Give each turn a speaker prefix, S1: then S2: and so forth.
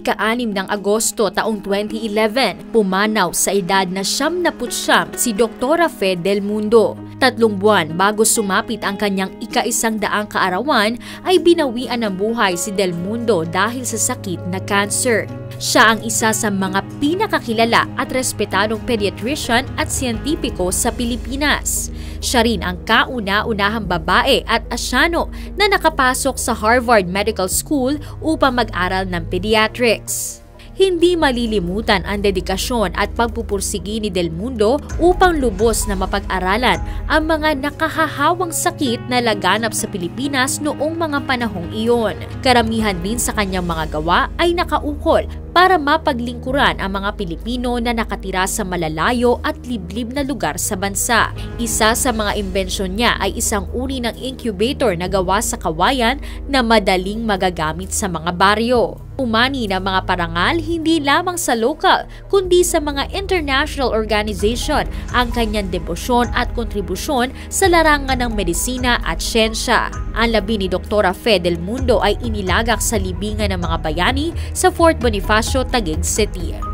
S1: ika-6 ng Agosto taong 2011, pumanaw sa edad na 79 si Dr. Fe del Mundo. 3 buwan bago sumapit ang kanyang ika-100 kaarawan ay binawian ng buhay si Del Mundo dahil sa sakit na cancer. Siya ang isa sa mga pinakakilala at respetadong pediatrician at siyentipiko sa Pilipinas. Siya rin ang kauna-unahang babae at Asyano na nakapasok sa Harvard Medical School upang mag-aral ng pediatrics. Hindi malilimutan ang dedikasyon at pagpupursigi ni Del Mundo upang lubos na mapag-aralan ang mga nakahahawang sakit na laganap sa Pilipinas noong mga panahong iyon. Karamihan din sa kanyang mga gawa ay nakaukol para mapaglingkuran ang mga Pilipino na nakatira sa malalayo at liblib na lugar sa bansa. Isa sa mga imbensyon niya ay isang uri ng incubator na gawa sa kawayan na madaling magagamit sa mga baryo. Umani ng mga parangal hindi lamang sa local kundi sa mga international organization ang kanyang debosyon at kontribusyon sa larangan ng medisina at siyensya. Ang labi ni Dr. Fe del Mundo ay inilagak sa libingan ng mga bayani sa Fort Bonifacio, Taguig City.